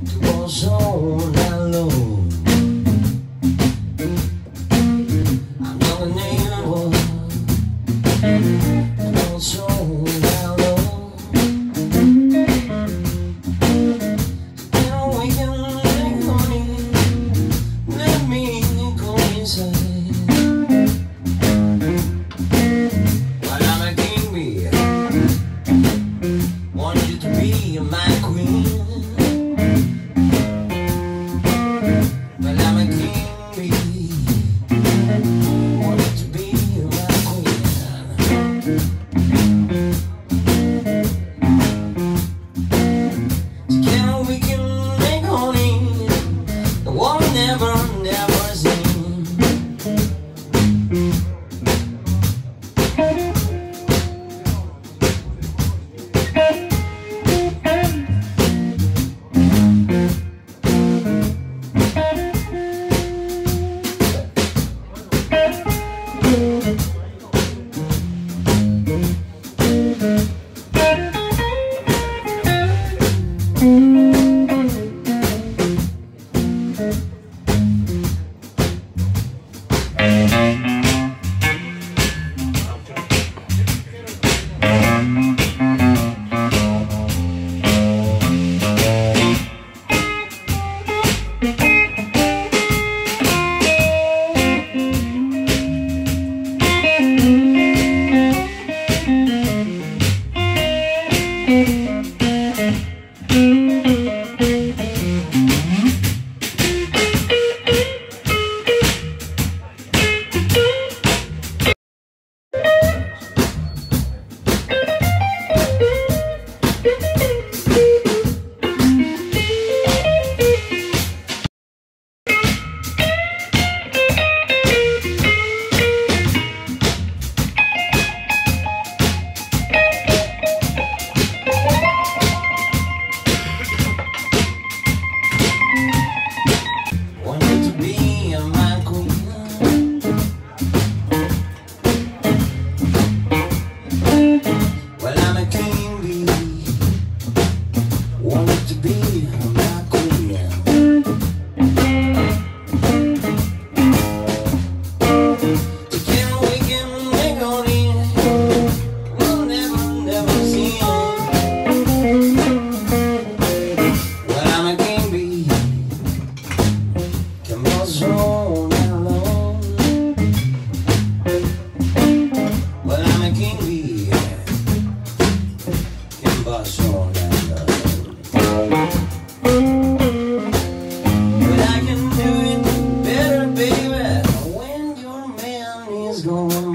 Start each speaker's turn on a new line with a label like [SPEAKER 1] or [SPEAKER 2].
[SPEAKER 1] was all alone. I'm not a neighbor, and also alone. Now we can make money, let me go inside. While I'm a king bee, want you to be my queen. Well, I'm a king bee, want you to be my queen. Together we can make honey, the world never seen. Want you to be my queen. Well, I'm a king bee, want you to be my queen. Together we can make honey, we'll never see. Well, I'm a king bee, can buzz on alone. Well, I'm a king bee, can buzz on alone. But I can do it better, baby, when your man is gone.